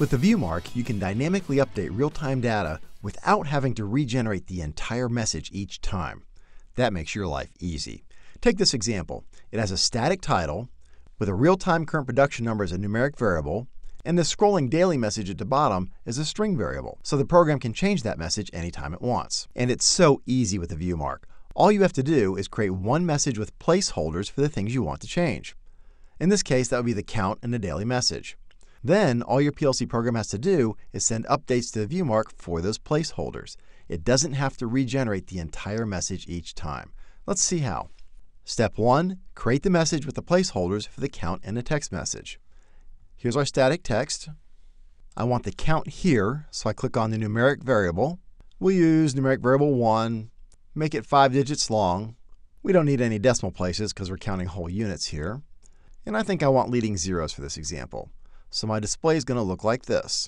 With the ViewMark, you can dynamically update real-time data without having to regenerate the entire message each time. That makes your life easy. Take this example. It has a static title with a real-time current production number as a numeric variable, and the scrolling daily message at the bottom is a string variable, so the program can change that message anytime it wants. And it's so easy with the ViewMark. All you have to do is create one message with placeholders for the things you want to change. In this case, that would be the count and the daily message. Then, all your PLC program has to do is send updates to the ViewMark for those placeholders. It doesn't have to regenerate the entire message each time. Let's see how. Step 1. Create the message with the placeholders for the count and the text message. Here's our static text. I want the count here, so I click on the numeric variable. We'll use numeric variable 1, make it 5 digits long. We don't need any decimal places because we're counting whole units here. And I think I want leading zeros for this example. So my display is going to look like this.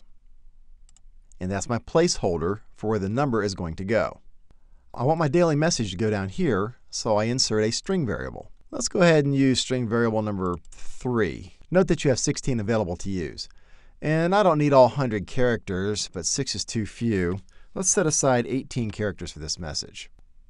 And that's my placeholder for where the number is going to go. I want my daily message to go down here, so I insert a string variable. Let's go ahead and use string variable number 3. Note that you have 16 available to use. And I don't need all 100 characters, but 6 is too few. Let's set aside 18 characters for this message.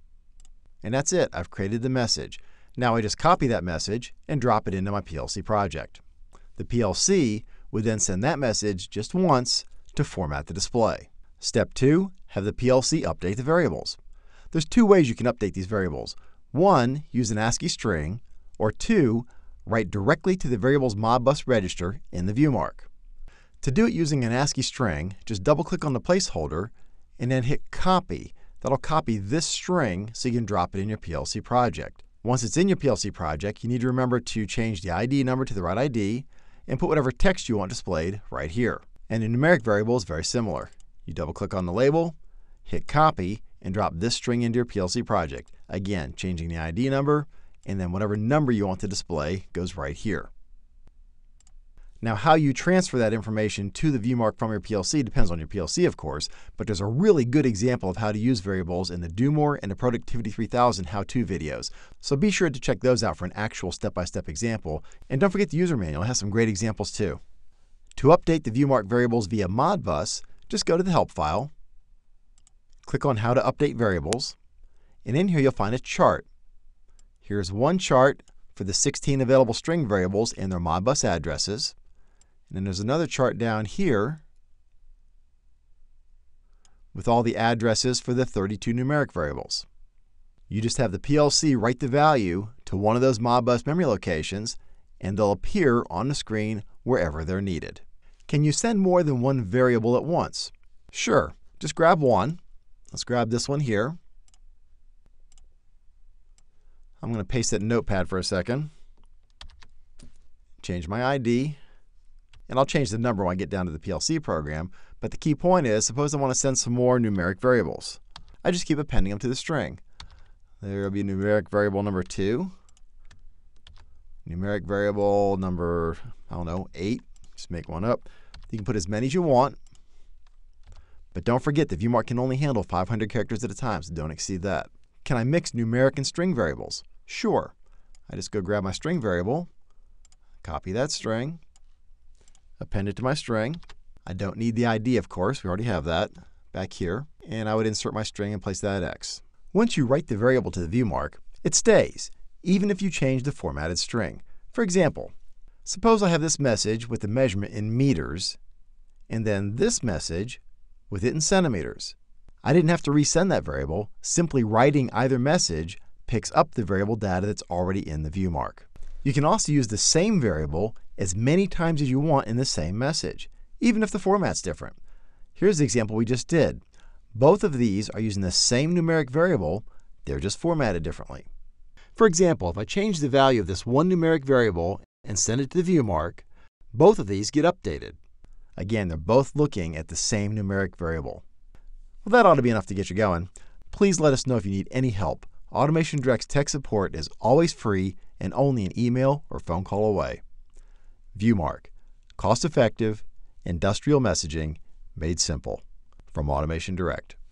And that's it. I've created the message. Now I just copy that message and drop it into my PLC project. The PLC would then send that message just once to format the display. Step 2, have the PLC update the variables. There's 2 ways you can update these variables. 1, use an ASCII string, or 2, write directly to the variable's Modbus register in the ViewMark. To do it using an ASCII string, just double-click on the placeholder and then hit Copy. That'll copy this string so you can drop it in your PLC project. Once it's in your PLC project, you need to remember to change the ID number to the right ID and put whatever text you want displayed right here. And the numeric variable is very similar. You double-click on the label, hit Copy, and drop this string into your PLC project. Again, changing the ID number, and then whatever number you want to display goes right here. Now, how you transfer that information to the ViewMark from your PLC depends on your PLC, of course, but there's a really good example of how to use variables in the Do More and the Productivity 3000 how-to videos. So be sure to check those out for an actual step-by-step example. And don't forget the user manual. It has some great examples too. To update the ViewMark variables via Modbus, just go to the Help file, click on How to Update Variables, and in here you'll find a chart. Here's one chart for the 16 available string variables and their Modbus addresses. And then there's another chart down here with all the addresses for the 32 numeric variables. You just have the PLC write the value to one of those Modbus memory locations, and they'll appear on the screen wherever they're needed. Can you send more than one variable at once? Sure. Just grab one. Let's grab this one here. I'm going to paste it in Notepad for a second. Change my ID. And I'll change the number when I get down to the PLC program. But the key point is, suppose I want to send some more numeric variables. I just keep appending them to the string. There will be numeric variable number 2. Numeric variable number, 8. Just make one up. You can put as many as you want. But don't forget, the ViewMark can only handle 500 characters at a time, so don't exceed that. Can I mix numeric and string variables? Sure. I just go grab my string variable, copy that string, append it to my string. I don't need the ID, of course. We already have that back here. And I would insert my string and place that at X. Once you write the variable to the ViewMark, it stays, even if you change the formatted string. For example, suppose I have this message with the measurement in meters, and then this message with it in centimeters. I didn't have to resend that variable. Simply writing either message picks up the variable data that's already in the ViewMark. You can also use the same variable as many times as you want in the same message, even if the format's different. Here's the example we just did. Both of these are using the same numeric variable, they're just formatted differently. For example, if I change the value of this one numeric variable and send it to the ViewMark, both of these get updated. Again, they're both looking at the same numeric variable. Well, that ought to be enough to get you going. Please let us know if you need any help. Automation Direct's tech support is always free and only an email or phone call away. ViewMark, cost-effective, industrial messaging made simple. From Automation Direct.